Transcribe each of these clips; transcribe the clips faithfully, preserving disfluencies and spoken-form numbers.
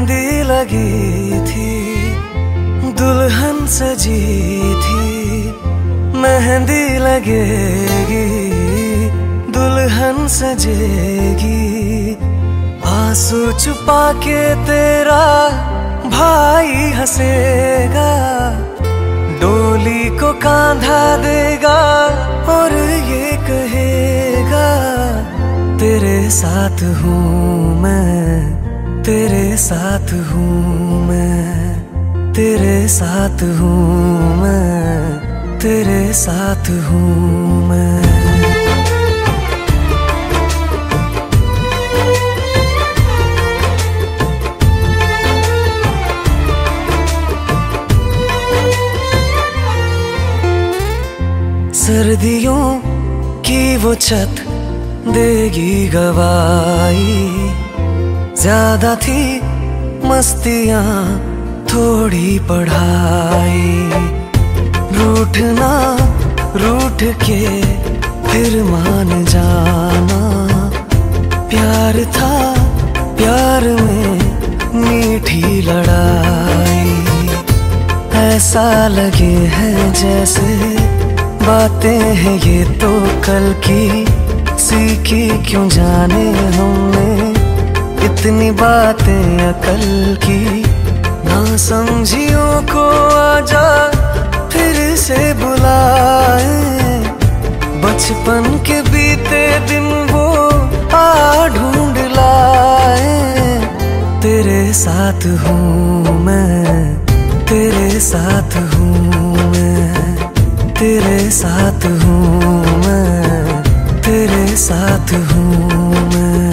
मेहंदी लगी थी, दुल्हन सजी थी। मेहंदी लगेगी, दुल्हन सजेगी। आंसू छुपा के तेरा भाई हंसेगा, डोली को कांधा देगा और ये कहेगा तेरे साथ हूँ मैं, तेरे साथ हूँ मैं, तेरे साथ हूँ मैं, तेरे साथ हूँ मैं। सर्दियों की वो छत देगी गवाही, ज्यादा थी मस्तियाँ थोड़ी पढ़ाई। रूठना रूठ के फिर मान जाना, प्यार था प्यार में मीठी लड़ाई। ऐसा लगे है जैसे बातें हैं ये तो कल की, सीखी क्यों जाने हमने इतनी बातें अकल की। ना समझियों को आजा फिर से बुलाए, बचपन के बीते दिन वो आ ढूंढ लाए। तेरे साथ हूँ मैं, तेरे साथ हूँ मैं, तेरे साथ हूँ मैं, तेरे साथ हूँ मैं।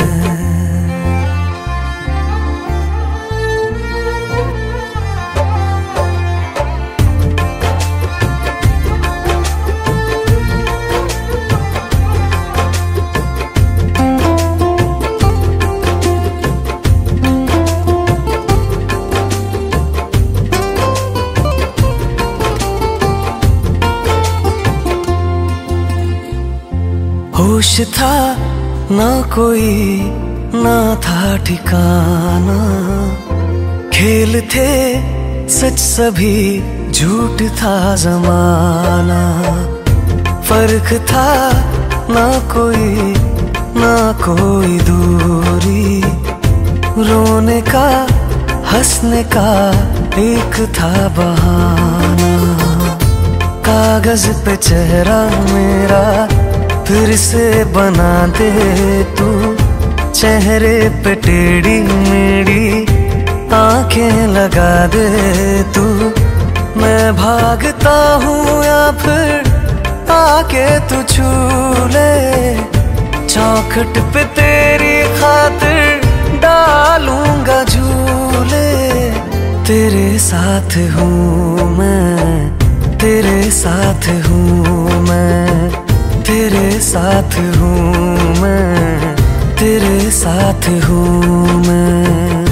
होश था ना कोई, ना था ठिकाना। खेल थे सच सभी, झूठ था जमाना। फर्क था ना कोई, ना कोई दूरी। रोने का हंसने का एक था बहाना। कागज पे चेहरा मेरा फिर से बना दे तू, चेहरे पे टेढ़ी मेढ़ी आंखें लगा दे तू। मैं भागता हूँ या फिर आके तू छू ले, चौखट पे तेरी खातिर डालूंगा झूले। तेरे साथ हूँ मैं, तेरे साथ हूँ मैं, तेरे साथ हूँ मैं, तेरे साथ हूँ मैं।